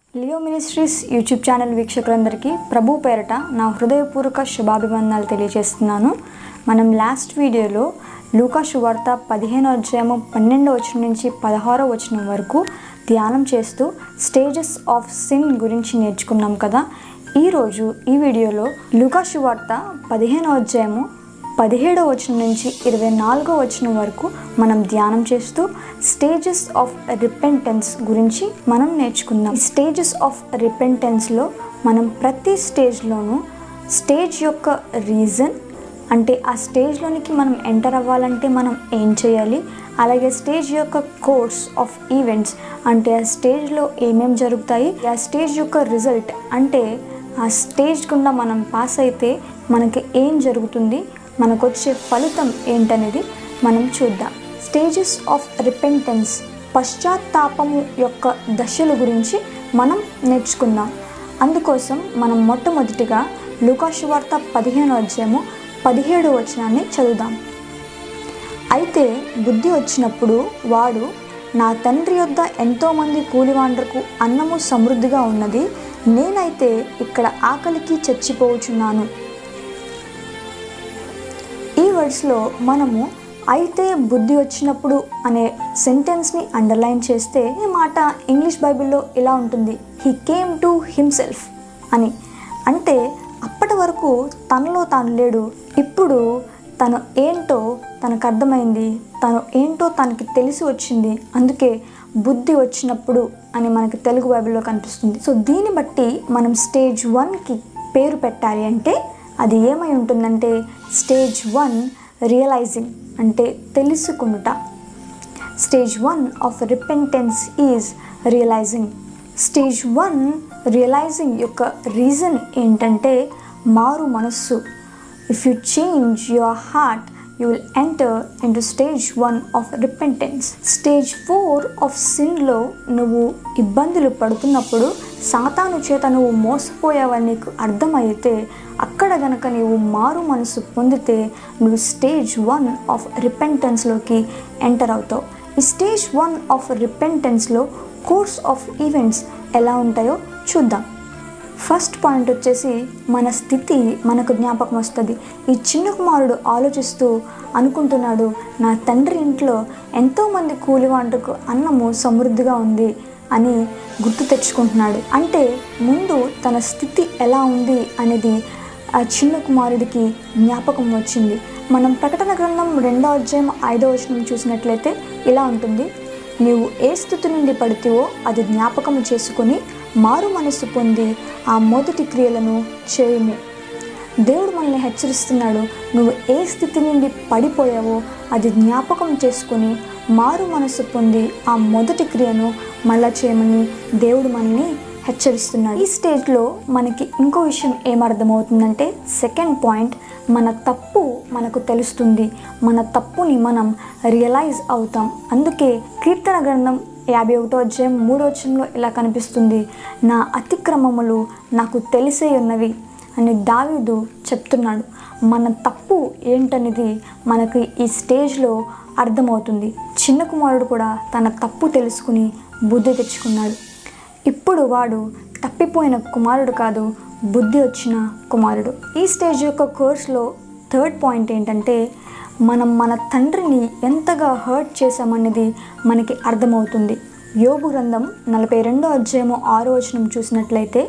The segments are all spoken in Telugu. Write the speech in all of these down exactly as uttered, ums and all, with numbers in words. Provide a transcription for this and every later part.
లియో మినిస్ట్రీస్ యూట్యూబ్ ఛానల్ వీక్షకులందరికీ ప్రభు పేరట నా హృదయపూర్వక శుభాభివందనాలు తెలియజేస్తున్నాను. మనం లాస్ట్ వీడియోలో లూకా సువార్త పదిహేనో అధ్యాయము పన్నెండో వచనం నుంచి పదహారో వచనం వరకు ధ్యానం చేస్తూ స్టేజెస్ ఆఫ్ సిన్ గురించి నేర్చుకున్నాం కదా. ఈరోజు ఈ వీడియోలో లూకా సువార్త పదిహేనో అధ్యాయము పదిహేడో వచనం నుంచి ఇరవై నాలుగో వచనం వరకు మనం ధ్యానం చేస్తూ స్టేజెస్ ఆఫ్ రిపెంటెన్స్ గురించి మనం నేర్చుకుందాం. స్టేజెస్ ఆఫ్ రిపెంటెన్స్లో మనం ప్రతి స్టేజ్లోనూ స్టేజ్ యొక్క రీజన్, అంటే ఆ స్టేజ్లోనికి మనం ఎంటర్ అవ్వాలంటే మనం ఏం చేయాలి, అలాగే స్టేజ్ యొక్క కోర్స్ ఆఫ్ ఈవెంట్స్, అంటే ఆ స్టేజ్లో ఏమేమి జరుగుతాయి, ఆ స్టేజ్ యొక్క రిజల్ట్, అంటే ఆ స్టేజ్ గుండా మనం పాస్ అయితే మనకి ఏం జరుగుతుంది, మనకు వచ్చే ఫలితం ఏంటనేది మనం చూద్దాం. స్టేజెస్ ఆఫ్ రిపెంటెన్స్, పశ్చాత్తాపము యొక్క దశల గురించి మనం నేర్చుకుందాం. అందుకోసం మనం మొట్టమొదటిగా లూకా సువార్త పదిహేనో అధ్యాయము పదిహేడో వచనాన్ని చదువుదాం. అయితే బుద్ధి వచ్చినప్పుడు వాడు, నా తండ్రి యొద్ద ఎంతోమంది కూలివాండ్రకు అన్నము సమృద్ధిగా ఉన్నది, నేనైతే ఇక్కడ ఆకలికి చచ్చిపోవచ్చున్నాను. ఈ వర్డ్స్లో మనము అయితే బుద్ధి వచ్చినప్పుడు అనే సెంటెన్స్ని అండర్లైన్ చేస్తే ఈ మాట ఇంగ్లీష్ బైబిల్లో ఇలా ఉంటుంది, హీ కేమ్ టు హిమ్సెల్ఫ్ అని. అంటే అప్పటి వరకు తనలో తాను లేడు, ఇప్పుడు తను ఏంటో తనకు అర్థమైంది, తను ఏంటో తనకి తెలిసి వచ్చింది, అందుకే బుద్ధి వచ్చినప్పుడు అని మనకి తెలుగు బైబిల్లో కనిపిస్తుంది. సో దీన్ని బట్టి మనం స్టేజ్ వన్కి పేరు పెట్టాలి అంటే అది ఏమై ఉంటుందంటే స్టేజ్ వన్ రియలైజింగ్, అంటే తెలుసుకునుట. Stage one of repentance is realising. Stage one realising యొక్క రీజన్ ఏంటంటే మారు మనస్సు. If you change your heart you will enter into stage one of repentance. Stage four of sin లో నువ్వు ఇబ్బందులు పడుతున్నప్పుడు, సాతాను చేత నువ్వు మోసపోయావని నీకు అర్థమైతే, అక్కడ గనక నీవు మారు మనసు పొందితే నువ్వు స్టేజ్ వన్ ఆఫ్ రిపెంటెన్స్లోకి ఎంటర్ అవుతావు. ఈ స్టేజ్ వన్ ఆఫ్ రిపెంటెన్స్లో కోర్స్ ఆఫ్ ఈవెంట్స్ ఎలా ఉంటాయో చూద్దాం. ఫస్ట్ పాయింట్ వచ్చేసి మన స్థితి మనకు జ్ఞాపకం వస్తుంది. ఈ చిన్న కుమారుడు ఆలోచిస్తూ అనుకుంటున్నాడు, నా తండ్రి ఇంట్లో ఎంతోమంది కూలివాండ్రకు అన్నము సమృద్ధిగా ఉంది అని గుర్తు తెచ్చుకుంటున్నాడు. అంటే ముందు తన స్థితి ఎలా ఉంది అనేది ఆ చిన్న కుమారుడికి జ్ఞాపకం వచ్చింది. మనం ప్రకటన గ్రంథం రెండో అధ్యాయం ఐదో వచనం చూసినట్లయితే ఇలా ఉంటుంది, నీవు ఏ స్థితి నుండి పడితేవో అది జ్ఞాపకము చేసుకొని మారు మనస్సు పొంది ఆ మొదటి క్రియలను చేయుము. దేవుడు మనల్ని హెచ్చరిస్తున్నాడు, నువ్వు ఏ స్థితి నుండి పడిపోయావో అది జ్ఞాపకం చేసుకొని మారు మనస్సు పొంది ఆ మొదటి క్రియను మళ్ళా చేయమని దేవుడు మనల్ని హెచ్చరిస్తున్నాడు. ఈ స్టేజ్లో మనకి ఇంకో విషయం ఏమర్థమవుతుందంటే, సెకండ్ పాయింట్, మన తప్పు మనకు తెలుస్తుంది, మన తప్పుని మనం రియలైజ్ అవుతాం. అందుకే కీర్తన గ్రంథం యాభై ఒకటో అధ్యాయం మూడో వచనంలో ఇలా కనిపిస్తుంది, నా అతిక్రమములు నాకు తెలిసే ఉన్నవి అని దావీదు చెప్తున్నాడు. మన తప్పు ఏంటనేది మనకి ఈ స్టేజ్లో అర్థమవుతుంది. చిన్న కుమారుడు కూడా తన తప్పు తెలుసుకుని బుద్ధి తెచ్చుకున్నాడు. ఇప్పుడు వాడు తప్పిపోయిన కుమారుడు కాదు, బుద్ధి వచ్చిన కుమారుడు. ఈ స్టేజ్ యొక్క కోర్స్లో థర్డ్ పాయింట్ ఏంటంటే, మనం మన తండ్రిని ఎంతగా హర్ట్ చేశామనేది మనకి అర్థమవుతుంది. యోబు గ్రంథం నలభై రెండో అధ్యాయము ఆరో వచనం చూసినట్లయితే,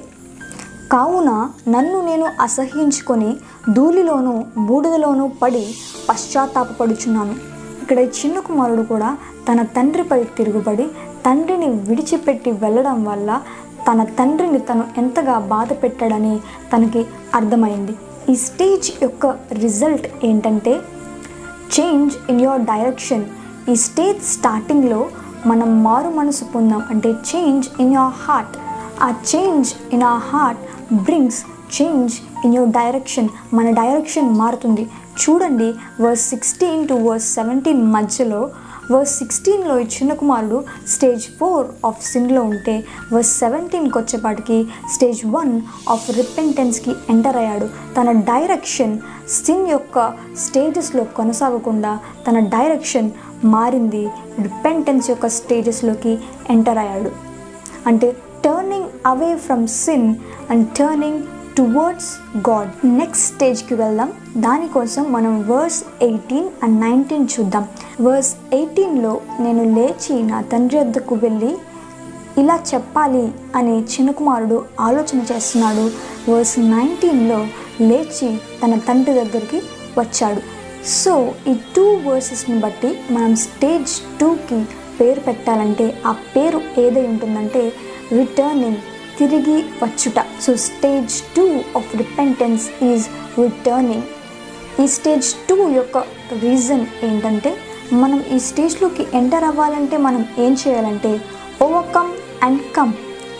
కావున నన్ను నేను అసహ్యించుకొని ధూళిలోనూ బూడిదలోనూ పడి పశ్చాత్తాపపడుచున్నాను. ఇక్కడ చిన్న కుమారుడు కూడా తన తండ్రిపై తిరుగుబడి తండ్రిని విడిచిపెట్టి వెళ్ళడం వల్ల తన తండ్రిని తను ఎంతగా బాధ పెట్టాడని తనకి అర్థమైంది. ఈ స్టేజ్ యొక్క రిజల్ట్ ఏంటంటే చేంజ్ ఇన్ యువర్ డైరెక్షన్. ఈ స్టేజ్ స్టార్టింగ్లో మనం మారు మనసు పొందాం, అంటే చేంజ్ ఇన్ యువర్ హార్ట్. ఆ change in our heart brings change in your direction. మన డైరెక్షన్ మారుతుంది. చూడండి, verse sixteen to verse seventeen మధ్యలో, వర్స్ సిక్స్టీన్లో ఈ చిన్న కుమారుడు స్టేజ్ ఫోర్ ఆఫ్ సిన్లో ఉంటే, వర్స్ సెవెంటీన్కి వచ్చేపాటికి స్టేజ్ వన్ ఆఫ్ రిపెంటెన్స్కి ఎంటర్ అయ్యాడు. తన డైరెక్షన్ సిన్ యొక్క స్టేజెస్లో కొనసాగకుండా తన డైరెక్షన్ మారింది, రిపెంటెన్స్ యొక్క స్టేజెస్లోకి ఎంటర్ అయ్యాడు. అంటే turning away from sin and turning towards God. Next స్టేజ్కి వెళ్దాం. దానికోసం మనం వర్స్ ఎయిటీన్ అండ్ నైన్టీన్ చూద్దాం. వర్స్ ఎయిటీన్లో నేను లేచి నా తండ్రి వద్దకు వెళ్ళి ఇలా చెప్పాలి అని చిన్న కుమారుడు ఆలోచన చేస్తున్నాడు. వర్స్ నైన్టీన్లో లేచి తన తండ్రి దగ్గరికి వచ్చాడు. సో ఈ టూ వర్సెస్ని బట్టి మనం స్టేజ్ టూకి పేరు పెట్టాలంటే ఆ పేరు ఏదై ఉంటుందంటే రిటర్నింగ్, తిరిగి వచ్చుట. So stage two of repentance is returning. ఈ స్టేజ్ టూ యొక్క రీజన్ ఏంటంటే మనం ఈ స్టేజ్లోకి ఎంటర్ అవ్వాలంటే మనం ఏం చేయాలంటే ఓవర్కమ్ అండ్ కమ్.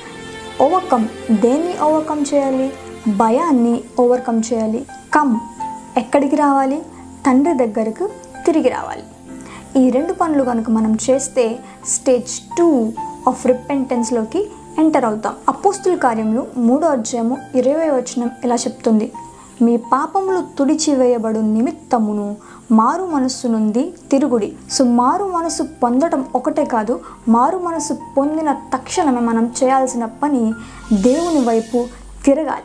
ఓవర్కమ్, దేన్ని ఓవర్కమ్ చేయాలి? భయాన్ని ఓవర్కమ్ చేయాలి. కమ్, ఎక్కడికి రావాలి? తండ్రి దగ్గరకు తిరిగి రావాలి. ఈ రెండు పనులు కనుక మనం చేస్తే స్టేజ్ టూ ఆఫ్ రిపెంటెన్స్లోకి ఎంటర్ అవుతాం. అపోస్తుల కార్యములు మూడో అధ్యాయము ఇరవై వచనం ఇలా చెప్తుంది, మీ పాపములు తుడిచివేయబడు నిమిత్తమును మారు మనస్సు నుండి తిరుగుడి. సో మారు మనసు పొందడం ఒకటే కాదు, మారు మనసు పొందిన తక్షణమే మనం చేయాల్సిన పని దేవుని వైపు తిరగాలి.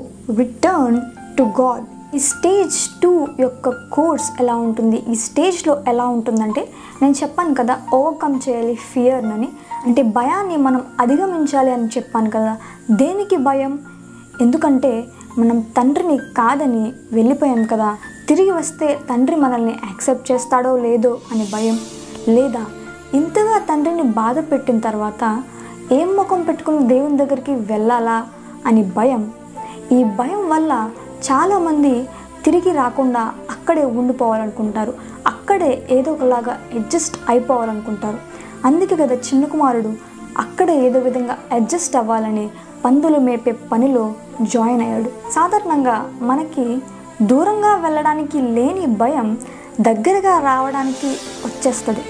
Return to God. ఈ స్టేజ్ టూ యొక్క కోర్స్ ఎలా ఉంటుంది, ఈ స్టేజ్లో ఎలా ఉంటుందంటే నేను చెప్పాను కదా ఓవర్కమ్ చేయాలి ఫియర్నని, అంటే భయాన్ని మనం అధిగమించాలి అని చెప్పాను కదా. దేనికి భయం? ఎందుకంటే మనం తండ్రిని కాదని వెళ్ళిపోయాం కదా, తిరిగి వస్తే తండ్రి మనల్ని యాక్సెప్ట్ చేస్తాడో లేదో అని భయం, లేదా ఇంతగా తండ్రిని బాధ పెట్టిన తర్వాత ఏం ముఖం పెట్టుకుని దేవుని దగ్గరికి వెళ్ళాలా అని భయం. ఈ భయం వల్ల చాలామంది తిరిగి రాకుండా అక్కడే ఉండిపోవాలనుకుంటారు, అక్కడే ఏదో ఒకలాగా అడ్జస్ట్ అయిపోవాలనుకుంటారు. అందుకే కదా చిన్న కుమారుడు అక్కడే ఏదో విధంగా అడ్జస్ట్ అవ్వాలని పందులు మేపే పనిలో జాయిన్ అయ్యాడు. సాధారణంగా మనకి దూరంగా వెళ్ళడానికి లేని భయం దగ్గరగా రావడానికి వచ్చేస్తుంది.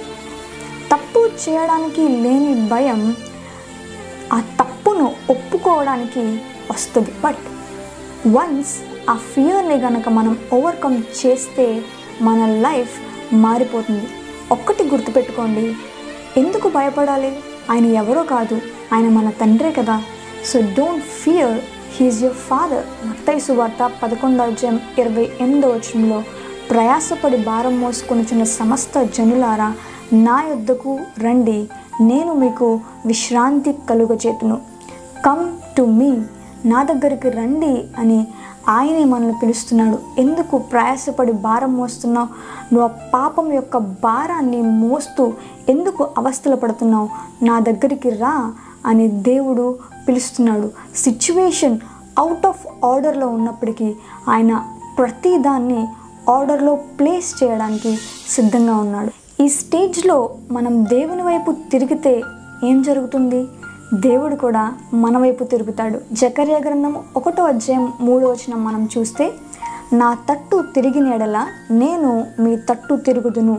తప్పు చేయడానికి లేని భయం ఆ తప్పును ఒప్పుకోవడానికి వస్తుంది. బట్ వన్స్ ఆ ఫియర్ని కనుక మనం ఓవర్కమ్ చేస్తే మన లైఫ్ మారిపోతుంది. ఒక్కటి గుర్తుపెట్టుకోండి, ఎందుకు భయపడాలి? ఆయన ఎవరో కాదు, ఆయన మన తండ్రే కదా. So don't fear, he is your father. మత్తయి సువార్త పదకొండో అధ్యాయం ఇరవై ఎనిమిదో వచనంలో ప్రయాసపడి భారం మోసుకొనుచున్న సమస్త జనులారా నా యొద్దకు రండి, నేను మీకు విశ్రాంతి కలుగచేతును. కమ్ టు మీ, నా దగ్గరికి రండి అని ఆయనే మనల్ని పిలుస్తున్నాడు. ఎందుకు ప్రయాసపడి భారం మోస్తున్నావు? నువ్వు ఆ పాపం యొక్క భారాన్ని మోస్తూ ఎందుకు అవస్థలు పడుతున్నావు? నా దగ్గరికి రా అని దేవుడు పిలుస్తున్నాడు. సిచ్యువేషన్ అవుట్ ఆఫ్ ఆర్డర్లో ఉన్నప్పటికీ ఆయన ప్రతిదాన్ని ఆర్డర్లో ప్లేస్ చేయడానికి సిద్ధంగా ఉన్నాడు. ఈ స్టేజ్లో మనం దేవుని వైపు తిరిగితే ఏం జరుగుతుంది? దేవుడు కూడా మన వైపు తిరుగుతాడు. జకర్యా గ్రంథం ఒకటో అధ్యాయం మూడో వచనం మనం చూస్తే, నా తట్టు తిరిగిన ఎడల నేను మీ తట్టు తిరుగుదును.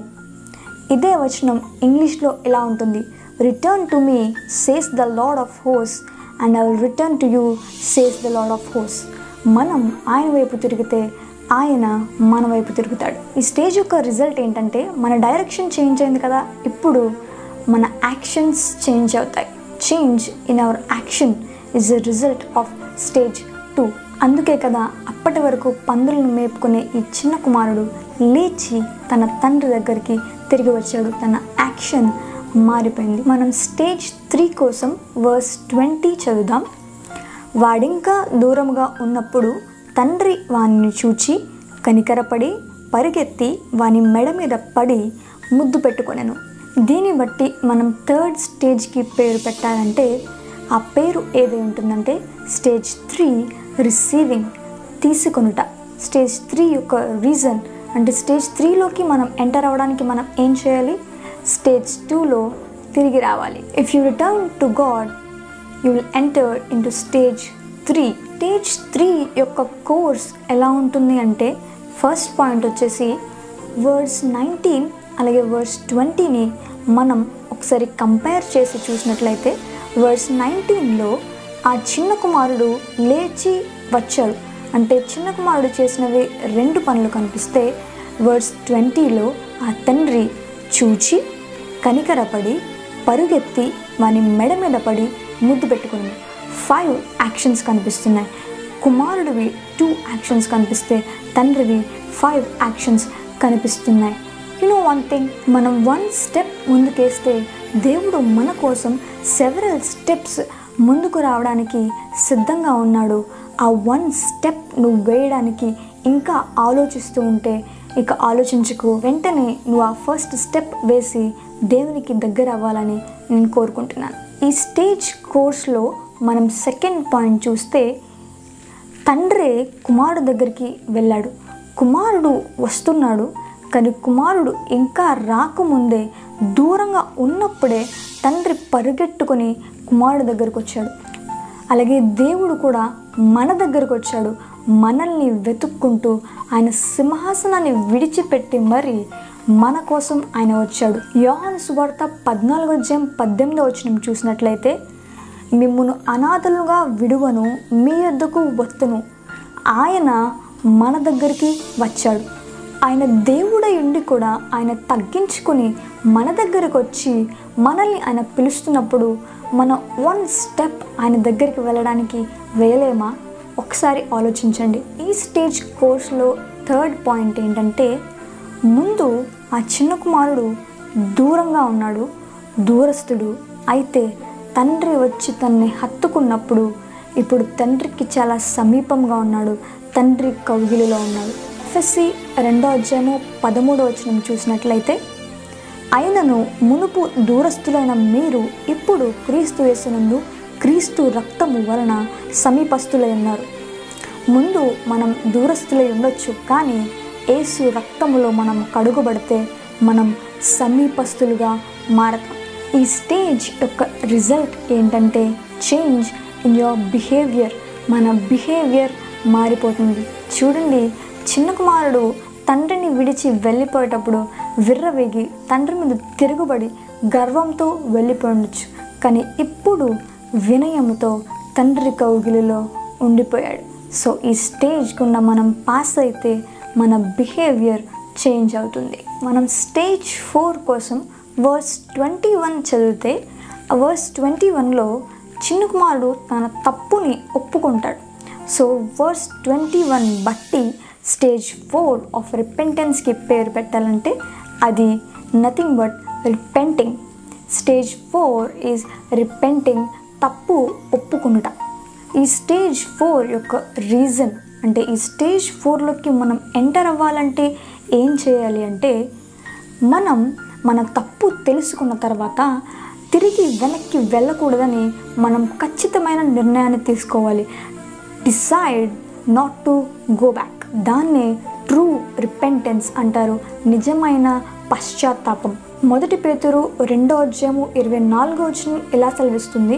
ఇదే వచనం ఇంగ్లీష్లో ఇలా ఉంటుంది, return to me says the lord of hose and I will return to you says the lord of hose. మనం ఆయన వైపు తిరిగితే ఆయన మన వైపు తిరుగుతాడు. ఈ స్టేజ్ యొక్క రిజల్ట్ ఏంటంటే మన డైరెక్షన్ చేంజ్ అయింది కదా, ఇప్పుడు మన యాక్షన్స్ చేంజ్ అవుతాయి. Change in our action is the result of stage two. అందుకే కదా అప్పటి వరకు పందులను మేపుకునే ఈ చిన్న కుమారుడు లేచి తన తండ్రి దగ్గరికి తిరిగి వచ్చాడు. తన యాక్షన్ మారిపోయింది. మనం స్టేజ్ త్రీ కోసం వర్స్ ట్వంటీ చదువుదాం. వాడింకా దూరంగా ఉన్నప్పుడు తండ్రి వానిని చూచి కనికరపడి పరిగెత్తి వాని మెడ మీద పడి ముద్దు పెట్టుకొనెను. దీన్ని బట్టి మనం థర్డ్ స్టేజ్కి పేరు పెట్టాలంటే ఆ పేరు ఏదై ఉంటుందంటే స్టేజ్ త్రీ రిసీవింగ్, తీసుకొనుట. స్టేజ్ త్రీ యొక్క రీజన్ అంటే స్టేజ్ త్రీలోకి మనం ఎంటర్ అవ్వడానికి మనం ఏం చేయాలి? స్టేజ్ టూలో తిరిగి రావాలి. If you return to god you will enter into stage three. Stage three యొక్క కోర్స్ ఎలా ఉంటుంది అంటే ఫస్ట్ పాయింట్ వచ్చేసి వర్స్ నైన్టీన్ అలాగే వర్స్ ట్వంటీని మనం ఒకసారి కంపేర్ చేసి చూసినట్లయితే వర్స్ నైన్టీన్లో ఆ చిన్న కుమారుడు లేచి వచ్చాడు అంటే చిన్న కుమారుడు చేసినవి రెండు పనులు కనిపిస్తే, వర్స్ ట్వంటీలో ఆ తండ్రి చూచి కనికరపడి పరుగెత్తి వాని మెడ మీద పడి ముద్దు పెట్టుకుంది. ఫైవ్ యాక్షన్స్ కనిపిస్తున్నాయి. కుమారుడివి టూ యాక్షన్స్ కనిపిస్తే తండ్రివి ఫైవ్ యాక్షన్స్ కనిపిస్తున్నాయి. యు నో వన్ థింగ్, మనం వన్ స్టెప్ ముందుకేస్తే దేవుడు మన కోసం సెవెరల్ స్టెప్స్ ముందుకు రావడానికి సిద్ధంగా ఉన్నాడు. ఆ వన్ స్టెప్ నువ్వు వేయడానికి ఇంకా ఆలోచిస్తూ ఉంటే ఇక ఆలోచించుకు, వెంటనే నువ్వు ఆ ఫస్ట్ స్టెప్ వేసి దేవునికి దగ్గర అవ్వాలని నేను కోరుకుంటున్నాను. ఈ స్టేజ్ కోర్స్లో మనం సెకండ్ పాయింట్ చూస్తే, తండ్రి కుమారుడు దగ్గరికి వెళ్ళాడు. కుమారుడు వస్తున్నాడు, కానీ కుమారుడు ఇంకా రాకముందే దూరంగా ఉన్నప్పుడే తండ్రి పరిగెట్టుకొని కుమారుడు దగ్గరకు వచ్చాడు. అలాగే దేవుడు కూడా మన దగ్గరకు వచ్చాడు. మనల్ని వెతుక్కుంటూ ఆయన సింహాసనాన్ని విడిచిపెట్టి మరి మన కోసం ఆయన వచ్చాడు. యోహాను సువార్త పద్నాలుగో అధ్యాయం పద్దెనిమిదో వచనం చూసినట్లయితే, మిమ్మును అనాథలుగా విడువను, మీ యొద్దకు వత్తును. ఆయన మన దగ్గరికి వచ్చాడు. ఆయన దేవుడై ఉండి కూడా ఆయన తగ్గించుకొని మన దగ్గరకు వచ్చి మనల్ని ఆయన పిలుస్తున్నప్పుడు మనం వన్ స్టెప్ ఆయన దగ్గరికి వెళ్ళడానికి వేయలేమా? ఒకసారి ఆలోచించండి. ఈ స్టేజ్ కోర్స్లో థర్డ్ పాయింట్ ఏంటంటే, ముందు ఆ చిన్న కుమారుడు దూరంగా ఉన్నాడు, దూరస్తుడు. అయితే తండ్రి వచ్చి తనని హత్తుకున్నప్పుడు ఇప్పుడు తండ్రికి చాలా సమీపంగా ఉన్నాడు, తండ్రి కౌగిలిలో ఉన్నాడు. ఎఫెసీ రెండో అధ్యాయము పదమూడో వచనం చూసినట్లయితే, అయినను మునుపు దూరస్తులైన మీరు ఇప్పుడు క్రీస్తు యేసునందు క్రీస్తు రక్తము వలన సమీపస్తులై ఉన్నారు. ముందు మనం దూరస్తులై ఉండొచ్చు, కానీ యేసు రక్తములో మనం కడుగుబడితే మనం సమీపస్తులుగా మారతాం. ఈ స్టేజ్ యొక్క రిజల్ట్ ఏంటంటే చేంజ్ ఇన్ యువర్ బిహేవియర్. మన బిహేవియర్ మారిపోతుంది. చూడండి, చిన్న కుమారుడు తండ్రిని విడిచి వెళ్ళిపోయేటప్పుడు విర్రవేగి తండ్రి మీద తిరుగుబడి గర్వంతో వెళ్ళిపోయి ఉండొచ్చు, కానీ ఇప్పుడు వినయముతో తండ్రి కౌగిలిలో ఉండిపోయాడు. సో ఈ స్టేజ్కున్న మనం పాస్ అయితే మన బిహేవియర్ చేంజ్ అవుతుంది. మనం స్టేజ్ ఫోర్ కోసం వర్స్ ట్వంటీ వన్ చదివితే, ఆ వర్స్ ట్వంటీ వన్లో చిన్న కుమారుడు తన తప్పుని ఒప్పుకుంటాడు. సో వర్స్ ట్వంటీ వన్ బట్టి స్టేజ్ ఫోర్ ఆఫ్ రిపెంటెన్స్కి పేరు పెట్టాలంటే అది nothing but repenting. Stage four is repenting, తప్పు ఒప్పుకునుట. ఈ స్టేజ్ ఫోర్ యొక్క రీజన్ అంటే, ఈ స్టేజ్ ఫోర్లోకి మనం ఎంటర్ అవ్వాలంటే ఏం చేయాలి అంటే, మనం మన తప్పు తెలుసుకున్న తర్వాత తిరిగి వెనక్కి వెళ్ళకూడదని మనం ఖచ్చితమైన నిర్ణయాన్ని తీసుకోవాలి. Decide not to go back. దాన్నే ట్రూ రిపెంటెన్స్ అంటారు, నిజమైన పశ్చాత్తాపం. మొదటి పేతురు రెండో అధ్యాయము ఇరవై నాలుగో వచనం ఇలా సెలవిస్తుంది,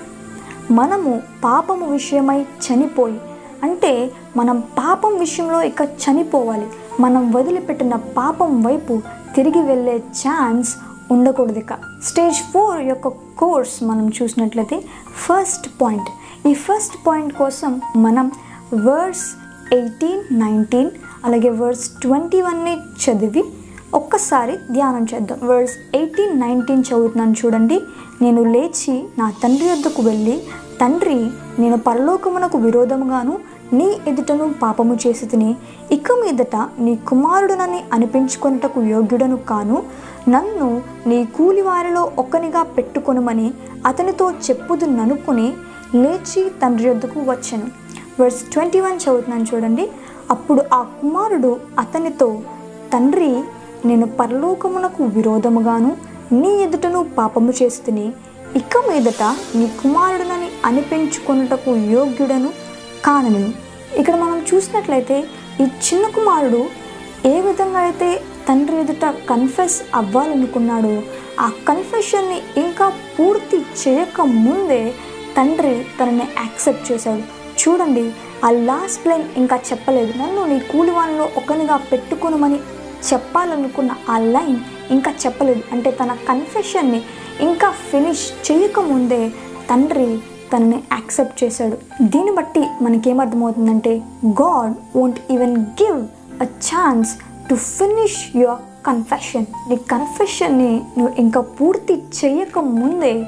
మనము పాపము విషయమై చనిపోయి, అంటే మనం పాపం విషయంలో ఇక చనిపోవాలి. మనం వదిలిపెట్టిన పాపం వైపు తిరిగి వెళ్ళే ఛాన్స్ ఉండకూడదు. ఇక స్టేజ్ ఫోర్ యొక్క కోర్స్ మనం చూసినట్లయితే ఫస్ట్ పాయింట్. ఈ ఫస్ట్ పాయింట్ కోసం మనం వర్స్ ఎయిటీన్ నైన్టీన్ అలాగే వర్స్ ట్వంటీ వన్ని చదివి ఒక్కసారి ధ్యానం చేద్దాం. వర్స్ ఎయిటీన్ నైన్టీన్ చదువుతున్నాను చూడండి. నేను లేచి నా తండ్రి వద్దకు వెళ్ళి, తండ్రి, నేను పరలోకమునకు విరోధముగాను నీ ఎదుటను పాపము చేసి తిని, ఇక మీదట నీ కుమారుడునని అనిపించుకొనుటకు యోగ్యుడను కాను, నన్ను నీ కూలివారిలో ఒకనిగా పెట్టుకొనుమని అతనితో చెప్పుదుననుకుని లేచి తండ్రి వద్దకు వచ్చెను. వర్స్ ట్వంటీ వన్ చదువుతున్నాను చూడండి. అప్పుడు ఆ కుమారుడు అతనితో, తండ్రి, నేను పరలోకమునకు విరోధముగాను నీ ఎదుటను పాపము చేసి తిని, ఇక మీదట నీ కుమారుడునని అనిపించుకొనుటకు యోగ్యుడను కానను. ఇక్కడ మనం చూసినట్లయితే ఈ చిన్న కుమారుడు ఏ విధంగా అయితే తండ్రి ఎదుట కన్ఫెస్ అవ్వాలనుకున్నాడో, ఆ కన్ఫెషన్ని ఇంకా పూర్తి చేయక ముందే తండ్రి తనని యాక్సెప్ట్ చేశాడు. చూడండి, ఆ లాస్ట్ లైన్ ఇంకా చెప్పలేదు. నన్ను నీ కూలివానిలో ఒకనిగా పెట్టుకొనుమని చెప్పాలనుకున్న ఆ లైన్ ఇంకా చెప్పలేదు. అంటే తన కన్ఫెషన్ని ఇంకా ఫినిష్ చేయకముందే తండ్రి తనని యాక్సెప్ట్ చేశాడు. దీన్ని బట్టి మనకేమర్థమవుతుందంటే, god won't even give a chance to finish your confession. నీ కన్ఫెషన్ని నువ్వు ఇంకా పూర్తి చేయక ముందే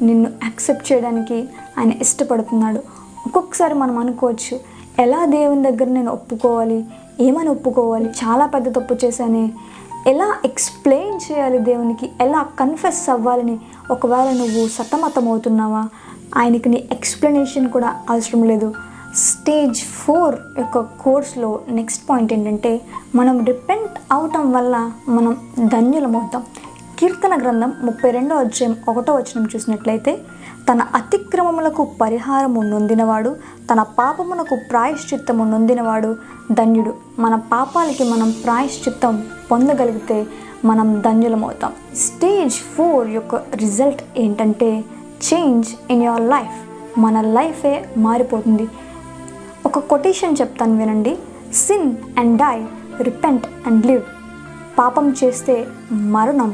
నిన్ను యాక్సెప్ట్ చేయడానికి ఆయన ఇష్టపడుతున్నాడు. ఒక్కొక్కసారి మనం అనుకోవచ్చు, ఎలా దేవుని దగ్గర నేను ఒప్పుకోవాలి, ఏమని ఒప్పుకోవాలి, చాలా పెద్ద తప్పు చేశానే, ఎలా ఎక్స్ప్లెయిన్ చేయాలి దేవునికి, ఎలా కన్ఫెస్ అవ్వాలని ఒకవేళ నువ్వు సతమతం అవుతున్నావా? ఆయనకి నీ ఎక్స్ప్లెనేషన్ కూడా అవసరం లేదు. స్టేజ్ ఫోర్ యొక్క కోర్స్లో నెక్స్ట్ పాయింట్ ఏంటంటే, మనం రిపెంట్ అవటం వల్ల మనం ధన్యులమవుతాం. కీర్తన గ్రంథం ముప్పై రెండో అధ్యాయం ఒకటో వచనం చూసినట్లయితే, తన అతిక్రమములకు పరిహారము నొందినవాడు, తన పాపమునకు ప్రాయశ్చిత్తము నొందినవాడు ధన్యుడు. మన పాపాలకి మనం ప్రాయశ్చిత్తం పొందగలిగితే మనం ధన్యులమవుతాం. స్టేజ్ ఫోర్ యొక్క రిజల్ట్ ఏంటంటే చేంజ్ ఇన్ యువర్ లైఫ్. మన లైఫే మారిపోతుంది. ఒక కొటేషన్ చెప్తాను వినండి. Sin and die, repent and live. పాపం చేస్తే మరణం,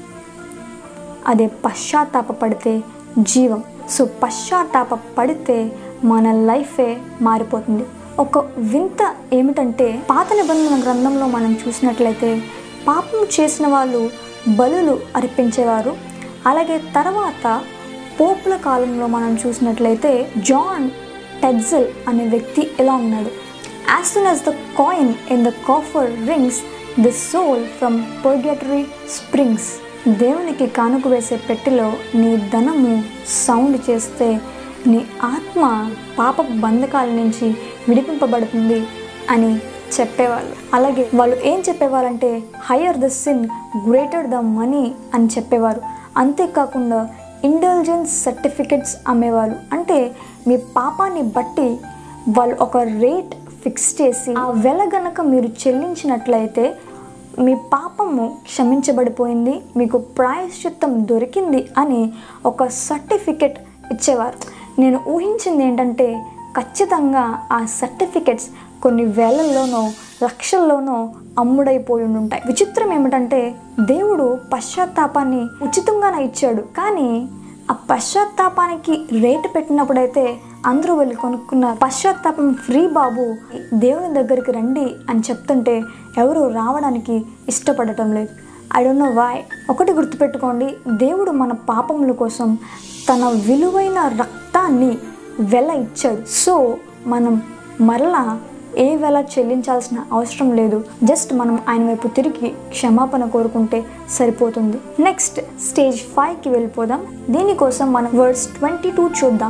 అదే పశ్చాత్తాప పడితే జీవం. సో పశ్చాత్తాప పడితే మన లైఫే మారిపోతుంది. ఒక వింత ఏమిటంటే, పాత నిబంధన గ్రంథంలో మనం చూసినట్లయితే పాపం చేసిన వాళ్ళు బలులు అర్పించేవారు. అలాగే తర్వాత పోపుల కాలంలో మనం చూసినట్లయితే జాన్ టెడ్జల్ అనే వ్యక్తి ఇలా ఉన్నాడు. As soon as the coin in the coffer rings, the soul from purgatory springs. దేవునికి కానుక వేసే పెట్టెలో నీ ధనము సౌండ్ చేస్తే నీ ఆత్మ పాప బంధకాల నుంచి విడిపింపబడుతుంది అని చెప్పేవాళ్ళు. అలాగే వాళ్ళు ఏం చెప్పేవారంటే, higher the sin, greater the money అని చెప్పేవారు. అంతేకాకుండా ఇంటెలిజెన్స్ సర్టిఫికెట్స్ అమ్మేవాళ్ళు. అంటే మీ పాపాన్ని బట్టి వాళ్ళు ఒక రేట్ ఫిక్స్ చేసి, ఆ వెల గనక మీరు చెల్లించినట్లయితే మీ పాపము క్షమించబడిపోయింది, మీకు ప్రాయశ్చిత్తం దొరికింది అని ఒక సర్టిఫికెట్ ఇచ్చేవారు. నేను ఊహించింది ఏంటంటే, ఖచ్చితంగా ఆ సర్టిఫికెట్స్ కొన్ని వేలల్లోనో లక్షల్లోనో అమ్ముడైపోయి ఉంటాయి. విచిత్రం ఏమిటంటే, దేవుడు పశ్చాత్తాపాన్ని ఉచితంగానే ఇచ్చాడు, కానీ ఆ పశ్చాత్తాపానికి రేటు పెట్టినప్పుడైతే అందరూ వెళ్ళి కొనుక్కున్నారు. పశ్చాత్తాపం ఫ్రీ బాబు, దేవుని దగ్గరికి రండి అని చెప్తుంటే ఎవరు రావడానికి ఇష్టపడటం లేదు. I don't know why. ఒకటి గుర్తుపెట్టుకోండి, దేవుడు మన పాపముల కోసం తన విలువైన రక్తాన్ని వెల ఇచ్చాడు. సో మనం మరలా ఏ వెల చెల్లించాల్సిన అవసరం లేదు. జస్ట్ మనం ఆయన వైపు తిరిగి క్షమాపణ కోరుకుంటే సరిపోతుంది. నెక్స్ట్ స్టేజ్ ఫైవ్కి వెళ్ళిపోదాం. దీనికోసం మనం వర్డ్స్ ట్వంటీ టూ చూద్దాం.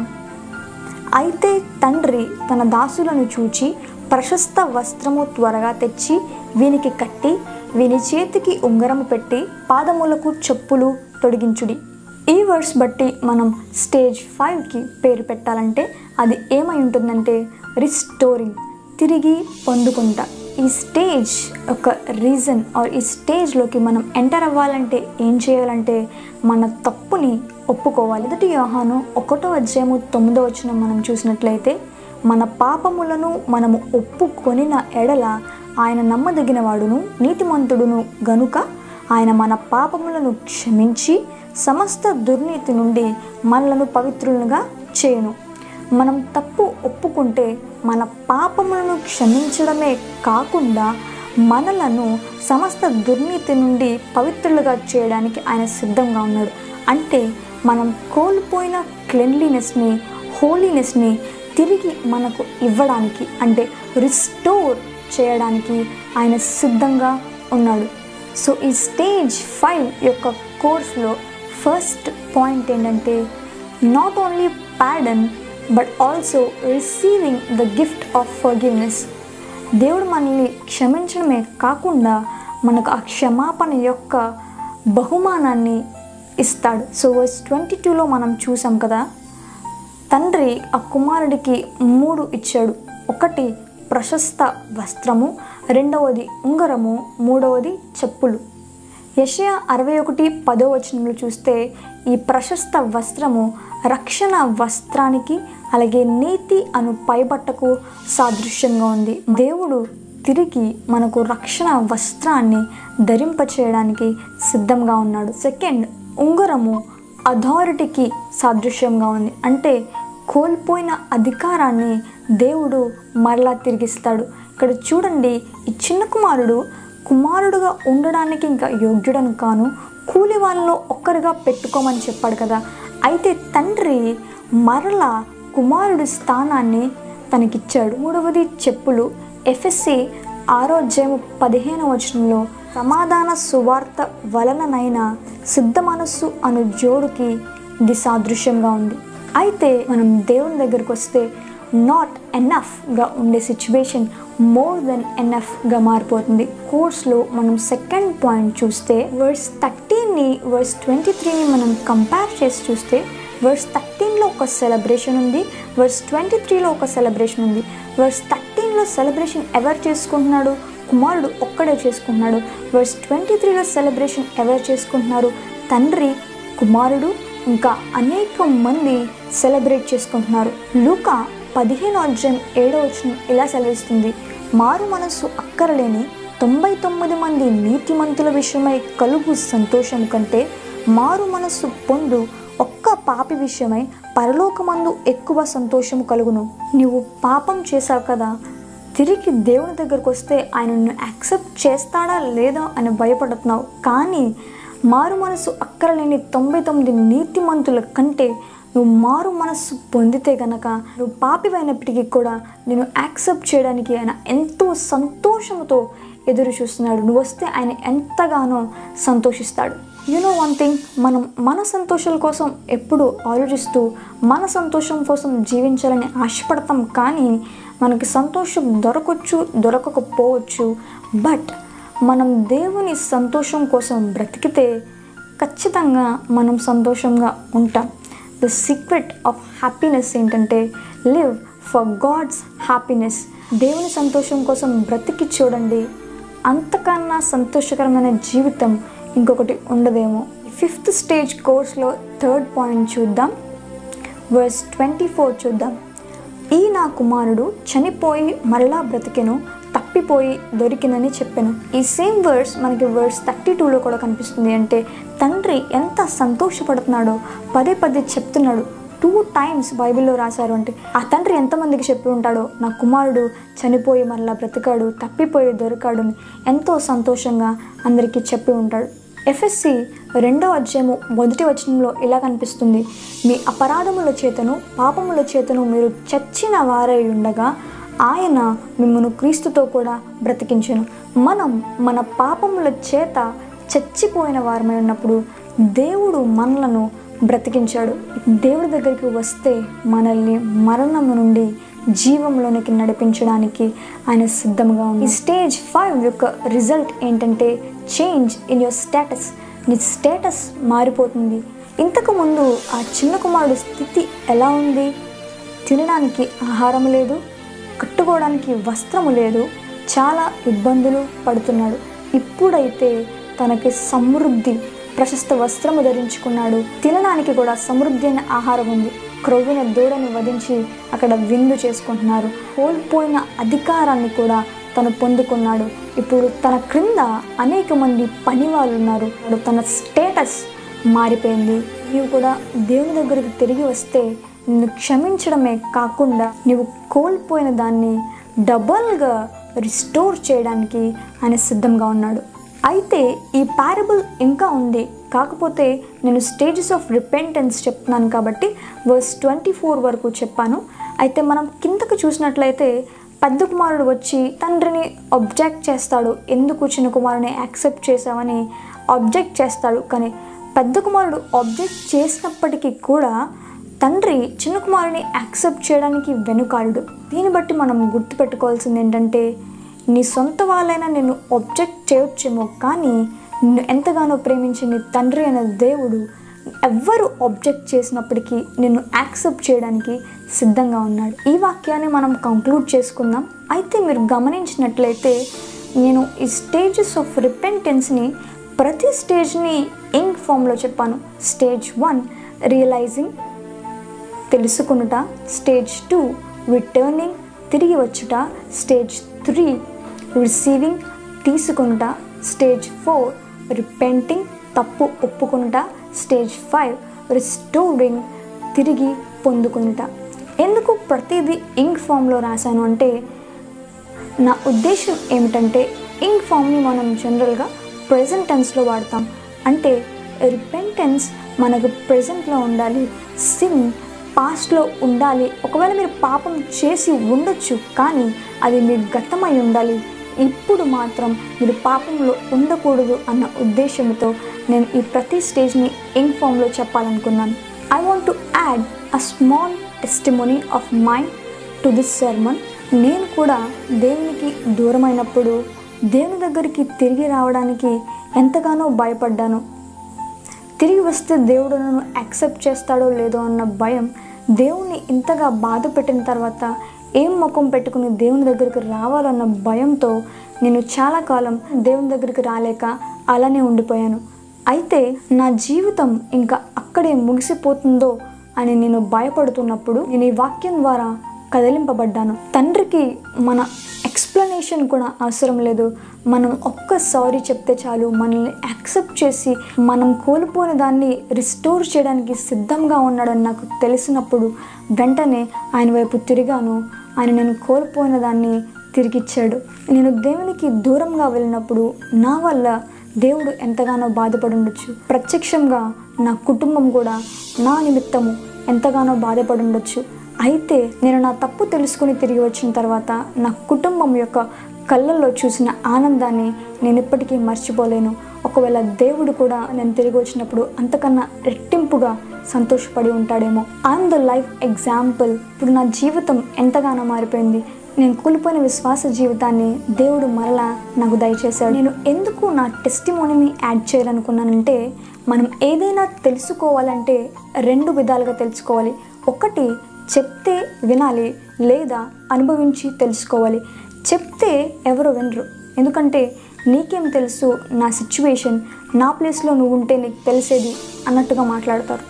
అయితే తండ్రి తన దాసులను చూచి ప్రశస్త వస్త్రము త్వరగా తెచ్చి వీనికి కట్టి వీని చేతికి ఉంగరము పెట్టి పాదములకు చెప్పులు తొడిగించుడి. ఈ వర్డ్స్ బట్టి మనం స్టేజ్ ఫైవ్కి పేరు పెట్టాలంటే అది ఏమై ఉంటుందంటే రిస్టోరింగ్, తిరిగి పొందుకుంటా. ఈ స్టేజ్ ఒక రీజన్ ఆర్ ఈ స్టేజ్లోకి మనం ఎంటర్ అవ్వాలంటే ఏం చేయాలంటే మన తప్పుని ఒప్పుకోవాలి. మొదటి యోహాను ఒకటో అధ్యాయము తొమ్మిదో వచనం మనం చూసినట్లయితే, మన పాపములను మనము ఒప్పుకొనిన ఎడల ఆయన నమ్మదగిన వాడును నీతిమంతుడును గనుక ఆయన మన పాపములను క్షమించి సమస్త దుర్నీతి నుండి మనలను పవిత్రులుగా చేయును. మనం తప్పు ఒప్పుకుంటే మన పాపములను క్షమించడమే కాకుండా మనలను సమస్త దుర్నీతి నుండి పవిత్రులుగా చేయడానికి ఆయన సిద్ధంగా ఉన్నాడు. అంటే మనం కోల్పోయిన క్లెన్లీనెస్ని, హోలీనెస్ని తిరిగి మనకు ఇవ్వడానికి, అంటే రిస్టోర్ చేయడానికి ఆయన సిద్ధంగా ఉన్నాడు. సో ఈ స్టేజ్ ఫైవ్ యొక్క కోర్స్లో ఫస్ట్ పాయింట్ ఏంటంటే, not only pardon but also receiving the gift of forgiveness. దేవుడు మనల్ని క్షమించడమే కాకుండా మనకు ఆ క్షమాపణ యొక్క బహుమానాన్ని ఇస్తాడు. సో వర్స్ ట్వంటీ టూలో మనం చూసాం కదా, తండ్రి ఆ కుమారుడికి మూడు ఇచ్చాడు. ఒకటి ప్రశస్త వస్త్రము, రెండవది ఉంగరము, మూడవది చెప్పులు. యెషయా అరవై ఒకటి పదో వచనంలో చూస్తే ఈ ప్రశస్త వస్త్రము రక్షణ వస్త్రానికి అలాగే నీతి అను పైబట్టకు సాదృశ్యంగా ఉంది. దేవుడు తిరిగి మనకు రక్షణ వస్త్రాన్ని ధరింపచేయడానికి సిద్ధంగా ఉన్నాడు. సెకండ్, ఉంగరము అథారిటీకి సాదృశ్యంగా ఉంది. అంటే కోల్పోయిన అధికారాన్ని దేవుడు మరలా తిరిగిస్తాడు. ఇక్కడ చూడండి, ఈ చిన్న కుమారుడు కుమారుడుగా ఉండడానికి ఇంకా యోగ్యుడని కాను, కూలి వాళ్ళలో ఒక్కరిగా పెట్టుకోమని చెప్పాడు కదా. అయితే తండ్రి మరలా కుమారుడి స్థానాన్ని తనకిచ్చాడు. మూడవది చెప్పులు. ఎఫెసీ ఆరో అధ్యాయము పదిహేనవ వచనంలో సమాధాన సువార్త వలననైనా సిద్ధ మనస్సు అను జోడుకి ఇది సాదృశ్యంగా ఉంది. అయితే మనం దేవుని దగ్గరికి వస్తే నాట్ ఎనఫ్గా ఉండే సిచ్యువేషన్ మోర్ దెన్ ఎనఫ్గా మారిపోతుంది. కోర్స్లో మనం సెకండ్ పాయింట్ చూస్తే వర్స్ థర్టీన్ని వర్స్ ట్వంటీ త్రీని మనం కంపేర్ చేసి చూస్తే వర్స్ థర్టీన్లో ఒక సెలబ్రేషన్ ఉంది, వర్స్ ట్వంటీ త్రీలో ఒక సెలబ్రేషన్ ఉంది. వర్స్ థర్టీన్లో సెలబ్రేషన్ ఎవరు చేసుకుంటున్నాడు? కుమారుడు ఒక్కడే చేసుకుంటున్నాడు. వర్స్ ట్వంటీ త్రీలో సెలబ్రేషన్ ఎవరు చేసుకుంటున్నారు? తండ్రి, కుమారుడు, ఇంకా అనేక మంది సెలబ్రేట్ చేసుకుంటున్నారు. లూకా పదిహేను అధ్యాయం ఏడో వచనం ఇలా సెలవిస్తుంది, మారు మనస్సు అక్కరలేని తొంభై తొమ్మిది మంది నీతిమంతుల విషయమై కలుగు సంతోషం కంటే మారు మనస్సు పొందు ఒక్క పాపి విషయమై పరలోకమందు ఎక్కువ సంతోషము కలుగును. నువ్వు పాపం చేశావు కదా, తిరిగి దేవుని దగ్గరకు వస్తే ఆయన నిన్ను యాక్సెప్ట్ చేస్తాడా లేదా అని భయపడుతున్నావు. కానీ మారు మనసు అక్కరలేని తొంభై తొమ్మిది నీతిమంతుల కంటే నువ్వు మారు మనస్సు పొందితే గనక నువ్వు పాపివైనప్పటికీ కూడా నేను యాక్సెప్ట్ చేయడానికి ఆయన ఎంతో సంతోషంతో ఎదురు చూస్తున్నాడు. నువ్వు వస్తే ఆయన ఎంతగానో సంతోషిస్తాడు. యు నో వన్ థింగ్, మనం మన సంతోషాల కోసం ఎప్పుడు ఆలోచిస్తూ మన సంతోషం కోసం జీవించాలని ఆశపడతాం. కానీ మనకి సంతోషం దొరకవచ్చు, దొరకకపోవచ్చు. బట్ మనం దేవుని సంతోషం కోసం బ్రతికితే ఖచ్చితంగా మనం సంతోషంగా ఉంటాం. ద సీక్రెట్ ఆఫ్ హ్యాపీనెస్ ఏంటంటే లివ్ ఫర్ గాడ్స్ హ్యాపీనెస్. దేవుని సంతోషం కోసం బ్రతికి చూడండి, అంతకన్నా సంతోషకరమైన జీవితం ఇంకొకటి ఉండదేమో. ఫిఫ్త్ స్టేజ్ కోర్స్లో థర్డ్ పాయింట్ చూద్దాం. వర్స్ ట్వంటీ ఫోర్ చూద్దాం. ఈ నా కుమారుడు చనిపోయి మరలా బ్రతికెను, తప్పిపోయి దొరికినని చెప్పాను. ఈ సేమ్ వర్స్ మనకి వర్స్ థర్టీ టూలో కూడా కనిపిస్తుంది. అంటే తండ్రి ఎంత సంతోషపడుతున్నాడో పదే పదే చెప్తున్నాడు. టూ టైమ్స్ బైబిల్లో రాశారు. అంటే ఆ తండ్రి ఎంతమందికి చెప్పి ఉంటాడో, నా కుమారుడు చనిపోయి మరలా బ్రతికాడు, తప్పిపోయి దొరికాడు అని ఎంతో సంతోషంగా అందరికీ చెప్పి ఉంటాడు. ఎఫెసీ రెండో అధ్యాయము మొదటి వచనంలో ఇలా కనిపిస్తుంది, మీ అపరాధముల చేతను పాపముల చేతను మీరు చచ్చిన వారై ఉండగా ఆయన మిమ్మల్ని క్రీస్తుతో కూడా బ్రతికించెను. మనం మన పాపముల చేత చచ్చిపోయిన వారమై ఉన్నప్పుడు దేవుడు మనలను బ్రతికించాడు. దేవుడి దగ్గరికి వస్తే మనల్ని మరణం నుండి జీవంలోనికి నడిపించడానికి ఆయన సిద్ధంగా ఉంది. ఈ స్టేజ్ ఫైవ్ యొక్క రిజల్ట్ ఏంటంటే చేంజ్ ఇన్ యువర్ స్టేటస్. నీ స్టేటస్ మారిపోతుంది. ఇంతకుముందు ఆ చిన్న కుమారుడు స్థితి ఎలా ఉంది? తినడానికి ఆహారం లేదు, కట్టుకోవడానికి వస్త్రము లేదు, చాలా ఇబ్బందులు పడుతున్నాడు. ఇప్పుడైతే తనకి సమృద్ధి, ప్రశస్త వస్త్రము ధరించుకున్నాడు. తినడానికి కూడా సమృద్ధి అయిన ఆహారం ఉంది. క్రొవ్విన దూడని వధించి అక్కడ విందు చేసుకుంటున్నారు. కోల్పోయిన అధికారాన్ని కూడా తను పొందుకున్నాడు. ఇప్పుడు తన క్రింద అనేక మంది పని వాళ్ళు ఉన్నారు. తన స్టేటస్ మారిపోయింది. నీవు కూడా దేవుని దగ్గరికి తిరిగి వస్తే నిన్ను క్షమించడమే కాకుండా నీవు కోల్పోయిన దాన్ని డబల్గా రిస్టోర్ చేయడానికి ఆయన సిద్ధంగా ఉన్నాడు. అయితే ఈ పారబుల్ ఇంకా ఉంది. కాకపోతే నేను స్టేజెస్ ఆఫ్ రిపెంటెన్స్ చెప్తున్నాను కాబట్టి వర్స్ ట్వంటీ ఫోర్ వరకు చెప్పాను. అయితే మనం కిందకు చూసినట్లయితే పెద్ద కుమారుడు వచ్చి తండ్రిని ఆబ్జెక్ట్ చేస్తాడు. ఎందుకు చిన్న కుమారుని యాక్సెప్ట్ చేసామని ఆబ్జెక్ట్ చేస్తాడు. కానీ పెద్ద కుమారుడు ఆబ్జెక్ట్ చేసినప్పటికీ కూడా తండ్రి చిన్న కుమారుని యాక్సెప్ట్ చేయడానికి వెనుకాడు. దీన్ని బట్టి మనం గుర్తుపెట్టుకోవాల్సింది ఏంటంటే నీ సొంత వాళ్ళైనా నిన్ను ఆబ్జెక్ట్ చేయొచ్చేమో, కానీ నిన్ను ఎంతగానో ప్రేమించి నీ తండ్రి అయిన దేవుడు ఎవ్వరు ఆబ్జెక్ట్ చేసినప్పటికీ నిన్ను యాక్సెప్ట్ చేయడానికి సిద్ధంగా ఉన్నాడు. ఈ వాక్యాన్ని మనం కంక్లూడ్ చేసుకుందాం. అయితే మీరు గమనించినట్లయితే నేను ఈ స్టేజెస్ ఆఫ్ రిపెంటెన్స్ని ప్రతి స్టేజ్ని ఇంక్ ఫామ్లో చెప్పాను. స్టేజ్ వన్ రియలైజింగ్, తెలుసుకునుట. స్టేజ్ టూ రిటర్నింగ్, తిరిగి వచ్చుట. స్టేజ్ త్రీ రిసీవింగ్, తీసుకునుట. స్టేజ్ ఫోర్ రిపెంటింగ్, తప్పు ఒప్పుకునుట. స్టేజ్ ఫైవ్ రిస్టోరింగ్, తిరిగి పొందుకునుట. ఎందుకు ప్రతిదీ ఇంక్ ఫామ్లో రాశాను అంటే నా ఉద్దేశం ఏమిటంటే ఇంక్ ఫామ్ని మనం జనరల్గా ప్రెజెంట్ టెన్స్లో వాడతాం. అంటే రిపెంటెన్స్ మనకు ప్రజెంట్లో ఉండాలి. సిన్ పాస్ట్లో ఉండాలి. ఒకవేళ మీరు పాపం చేసి ఉండొచ్చు, కానీ అది మీ గతమై ఉండాలి. ఇప్పుడు మాత్రం మీరు పాపంలో ఉండకూడదు అన్న ఉద్దేశంతో నేను ఈ ప్రతి స్టేజ్ని యంగ్ ఫామ్లో చెప్పాలనుకున్నాను. I want to add a small testimony of mine to this sermon. నేను కూడా దేవునికి దూరమైనప్పుడు దేవుని దగ్గరికి తిరిగి రావడానికి ఎంతగానో భయపడ్డాను. తిరిగి వస్తే దేవుడు నన్ను యాక్సెప్ట్ చేస్తాడో లేదో అన్న భయం దేవుణ్ణి ఇంతగా బాధ పెట్టిన తర్వాత ఏం ముఖం పెట్టుకుని దేవుని దగ్గరికి రావాలన్న భయంతో నేను చాలా కాలం దేవుని దగ్గరికి రాలేక అలానే ఉండిపోయాను. అయితే నా జీవితం ఇంకా అక్కడే ముగిసిపోతుందో అని నేను భయపడుతున్నప్పుడు నేను ఈ వాక్యం ద్వారా కదిలింపబడ్డాను. తండ్రికి మన ఎక్స్ప్లెనేషన్ కూడా అవసరం లేదు. మనం ఒక్క సారీ చెప్తే చాలు, మనల్ని యాక్సెప్ట్ చేసి మనం కోల్పోయిన దాన్ని రిస్టోర్ చేయడానికి సిద్ధంగా ఉన్నాడని నాకు తెలిసినప్పుడు వెంటనే ఆయన వైపు తిరిగాను. ఆయన నేను కోల్పోయిన దాన్ని తిరిగిచ్చాడు. నేను దేవునికి దూరంగా వెళ్ళినప్పుడు నా వల్ల దేవుడు ఎంతగానో బాధపడి ఉండొచ్చు. ప్రత్యక్షంగా నా కుటుంబం కూడా నా నిమిత్తము ఎంతగానో బాధపడి ఉండొచ్చు. అయితే నేను నా తప్పు తెలుసుకుని తిరిగి వచ్చిన తర్వాత నా కుటుంబం యొక్క కళ్ళల్లో చూసిన ఆనందాన్ని నేను ఇప్పటికీ మర్చిపోలేను. ఒకవేళ దేవుడు కూడా నేను తిరిగి వచ్చినప్పుడు అంతకన్నా రెట్టింపుగా సంతోషపడి ఉంటాడేమో. I'm the life example. ఇప్పుడు నా జీవితం ఎంతగానో మారిపోయింది. నేను కోల్పోయిన విశ్వాస జీవితాన్ని దేవుడు మరలా నాకు దయచేశాడు. నేను ఎందుకు నా టెస్టిమోనీని యాడ్ చేయాలనుకున్నానంటే, మనం ఏదైనా తెలుసుకోవాలంటే రెండు విధాలుగా తెలుసుకోవాలి. ఒకటి చెప్తే వినాలి, లేదా అనుభవించి తెలుసుకోవాలి. చెప్తే ఎవరు వినరు, ఎందుకంటే నీకేం తెలుసు, నా సిచ్యువేషన్, నా ప్లేస్లో నువ్వు ఉంటే నీకు తెలిసేది అన్నట్టుగా మాట్లాడతారు.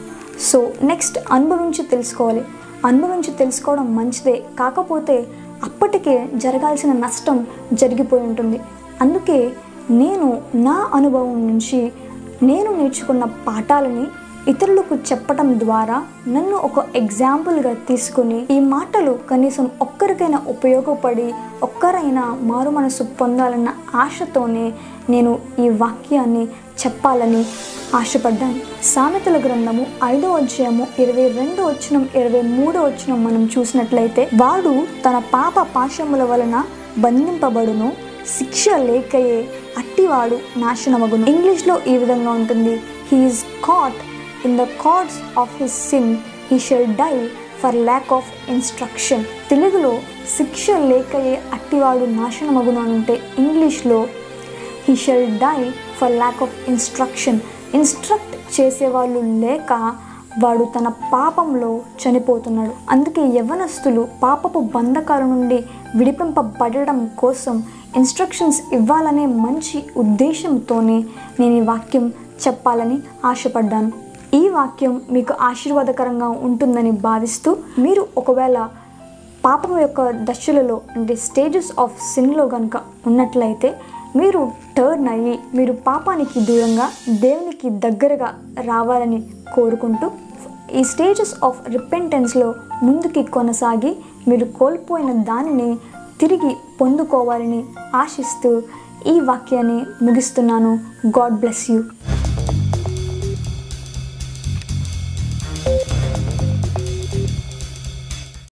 సో నెక్స్ట్ అనుభవించి తెలుసుకోవాలి. అనుభవించి తెలుసుకోవడం మంచిదే, కాకపోతే అప్పటికే జరగాల్సిన నష్టం జరిగిపోయి ఉంటుంది. అందుకే నేను నా అనుభవం నుంచి నేను నేర్చుకున్న పాఠాలని ఇతరులకు చెప్పటం ద్వారా నన్ను ఒక ఎగ్జాంపుల్గా తీసుకుని ఈ మాటలు కనీసం ఒక్కరికైనా ఉపయోగపడి ఒక్కరైనా మారు మనసు పొందాలన్న ఆశతోనే నేను ఈ వాక్యాన్ని చెప్పాలని ఆశపడ్డాను. సామెతల గ్రంథము ఐదో అధ్యాయము ఇరవై రెండో వచనం ఇరవై మూడో వచనం మనం చూసినట్లయితే, వాడు తన పాప పాశముల వలన బంధింపబడును, శిక్ష లేకయే అట్టివాడు నాశనమగును. ఇంగ్లీష్లో ఈ విధంగా ఉంటుంది, he is caught in the cords of his sin, he shall die for lack of instruction. తెలుగులో శిక్ష లేకయే అట్టివాడు నాశనమగును అంటే ఇంగ్లీష్లో he shall die for lack of instruction. Instruct చేసేవాళ్ళు లేక వాడు తన పాపంలో చనిపోతున్నాడు. అందుకే యవ్వనస్తులు పాపపు బంధకాల నుండి విడిపింపబడడం కోసం ఇన్స్ట్రక్షన్స్ ఇవ్వాలనే మంచి ఉద్దేశంతోనే నేను ఈ వాక్యం చెప్పాలని ఆశపడ్డాను. ఈ వాక్యం మీకు ఆశీర్వాదకరంగా ఉంటుందని భావిస్తూ, మీరు ఒకవేళ పాపం యొక్క దశలలో అంటే స్టేజెస్ ఆఫ్ సిన్లో కనుక ఉన్నట్లయితే మీరు టర్న్ అయ్యి మీరు పాపానికి దూరంగా దేవునికి దగ్గరగా రావాలని కోరుకుంటూ ఈ స్టేజెస్ ఆఫ్ రిపెంటెన్స్లో ముందుకి కొనసాగి మీరు కోల్పోయిన దానిని తిరిగి పొందుకోవాలని ఆశిస్తూ ఈ వాక్యాన్ని ముగిస్తున్నాను. God bless you.